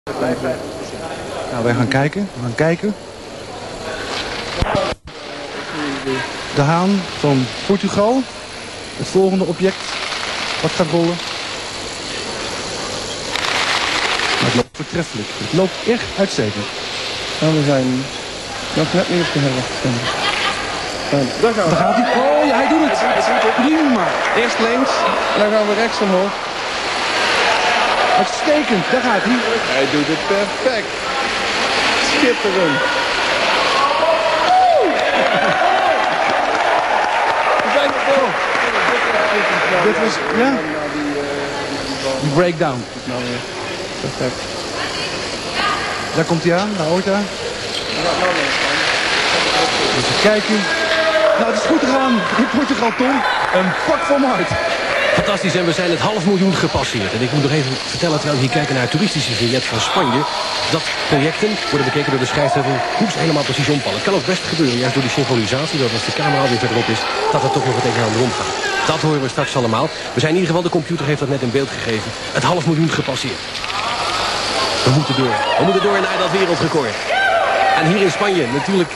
Nou, wij gaan kijken. De haan van Portugal. Het volgende object wat gaat rollen. Maar het loopt voortreffelijk. Het loopt echt uitstekend. Nou, we zijn nog net niet op de helft. Daar gaat hij. Oh ja, hij doet het. Prima. Eerst links. En dan gaan we rechts omhoog. Uitstekend. Daar gaat hij. Hij doet het perfect. Schitterend. We zijn er door. Dit was, ja? Die breakdown. Nou weer. Perfect. Daar komt hij aan, naar Horta. Even kijken. Nou, het is goed gegaan in Portugal, Tom. Een pak van hart. Fantastisch, en we zijn het 500.000 gepasseerd. En ik moet nog even vertellen, terwijl we hier kijken naar het toeristische vignet van Spanje, dat projecten worden bekeken door de scheidsrechter hoe ze helemaal precies omvallen. Het kan ook best gebeuren, juist door die synchronisatie, dat als de camera weer verderop is, dat er toch nog wat een en ander omgaat. Dat horen we straks allemaal. We zijn in ieder geval, de computer heeft dat net in beeld gegeven, het 500.000 gepasseerd. We moeten door. We moeten door naar dat wereldrecord. En hier in Spanje natuurlijk.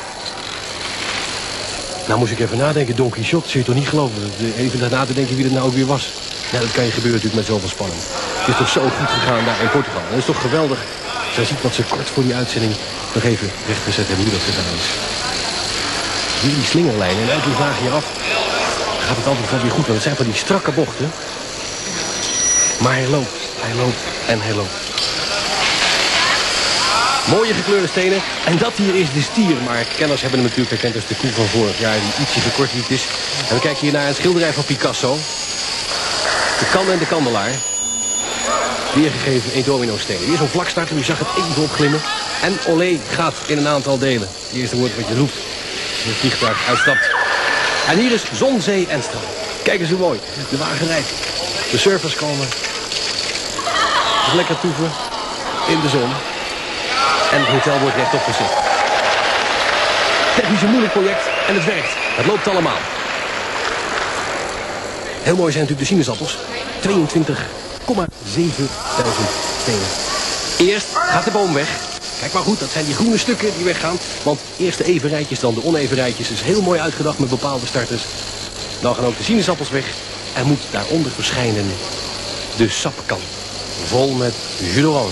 Nou moest ik even nadenken, Don Quixote, zul je toch niet geloven? Even daarna te denken wie het nou ook weer was. Nou, dat kan je gebeuren natuurlijk met zoveel spanning. Het is toch zo goed gegaan daar in Portugal. En dat is toch geweldig. Zij ziet wat ze kort voor die uitzending nog even rechtgezet hebben hoe dat gedaan is. Die slingerlijn en elke vraag hieraf gaat het altijd wel weer goed. Want het zijn van die strakke bochten. Maar hij loopt en hij loopt. Mooie gekleurde stenen. En dat hier is de stier. Maar kenners hebben hem natuurlijk herkend als de koe van vorig jaar die ietsje verkortwiekt is. En we kijken hier naar een schilderij van Picasso. De kan en de kandelaar. Weergegeven in domino-stenen. Hier is een vlakstarter, u zag het even opglimmen. En olé gaat in een aantal delen. Het eerste woord wat je roept. Als het vliegtuig uitstapt. En hier is zon, zee en strand. Kijk eens hoe mooi. De wagen rijdt. De surfers komen. Dus lekker toeven in de zon. En het hotel wordt rechtop gezet. Technisch een moeilijk project en het werkt. Het loopt allemaal. Heel mooi zijn natuurlijk de sinaasappels. 22,7 duizend stenen. Eerst gaat de boom weg. Kijk maar goed, dat zijn die groene stukken die weggaan. Want eerst de even rijtjes, dan de oneven rijtjes. Is heel mooi uitgedacht met bepaalde starters. Dan gaan ook de sinaasappels weg. En moet daaronder verschijnen de sapkan. Vol met jus d'orange.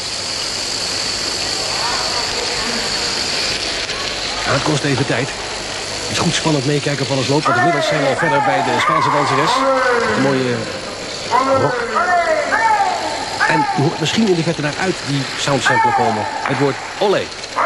Nou, het kost even tijd. Het is goed spannend meekijken of alles loopt. Want inmiddels zijn we al verder bij de Spaanse danseres. Een mooie rok. En u hoort misschien in de verte daaruit die soundsample komen. Het woord olé.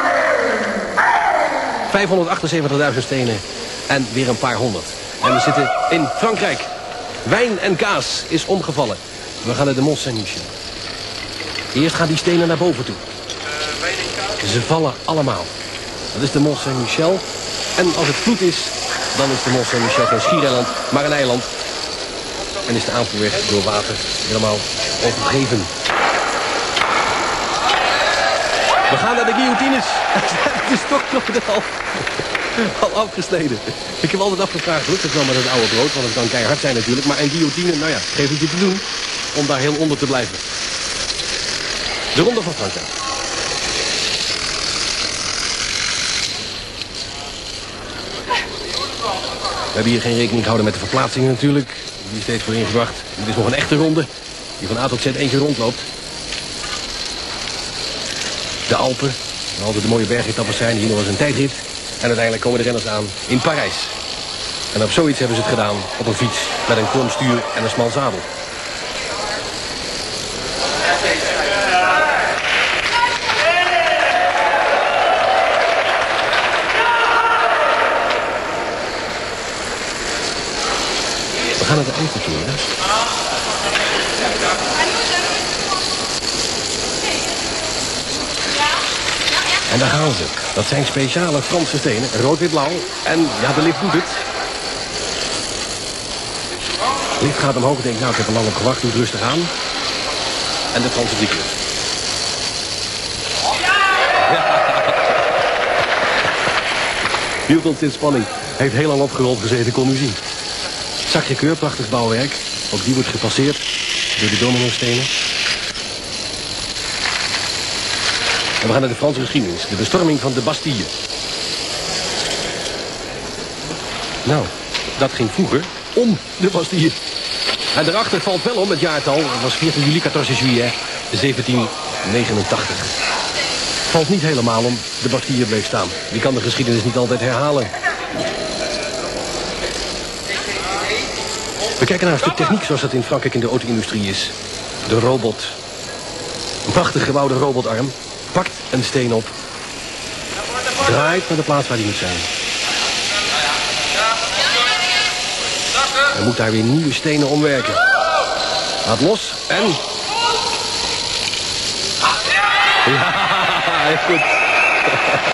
578.000 stenen en weer een paar honderd. En we zitten in Frankrijk. Wijn en kaas is omgevallen. We gaan naar de Mont Saint-Michel. Eerst gaan die stenen naar boven toe. Ze vallen allemaal. Dat is de Mont Saint-Michel. En als het vloed is, dan is de Mont Saint-Michel geen schiereiland, maar een eiland. En is de aanvoerweg door water helemaal overgegeven. We gaan naar de guillotines. Het is toch al afgesneden. Ik heb altijd afgevraagd, lukt het wel met het oude brood, want het kan keihard zijn natuurlijk. Maar een guillotine, nou ja, geef het je te doen om daar heel onder te blijven. De Ronde van Frankrijk. We hebben hier geen rekening gehouden met de verplaatsingen natuurlijk. Die is steeds voor ingebracht. Dit is nog een echte ronde. Die van A tot Z één keer rondloopt. De Alpen. Waar altijd de mooie bergetappes zijn. Hier nog eens een tijdrit. En uiteindelijk komen de renners aan in Parijs. En op zoiets hebben ze het gedaan. Op een fiets met een kromstuur en een smal zadel. We gaan naar de Eiffeltoren. En daar gaan ze. Dat zijn speciale Franse stenen. Rood, wit, blauw. En ja, de lift doet het. De lift gaat omhoog. Ik denk, nou, ik heb er lang op gewacht. Doe het rustig aan. En de Franse driekleur. Hield ons in spanning. Heeft heel lang opgerold gezeten, kon u zien. Sacré-Cœur, prachtig bouwwerk. Ook die wordt gepasseerd door de dominostenen. En we gaan naar de Franse geschiedenis. De bestorming van de Bastille. Nou, dat ging vroeger om de Bastille. En daarachter valt wel om het jaartal. Het was 14 juli, 14 juillet 1789. Valt niet helemaal om. De Bastille bleef staan. Die kan de geschiedenis niet altijd herhalen. We kijken naar een stuk techniek zoals dat in Frankrijk in de auto-industrie is. De robot. Een prachtig gebouwde robotarm. Pakt een steen op. Draait naar de plaats waar die moet zijn. En moet daar weer nieuwe stenen omwerken. Laat los en... Ja, goed.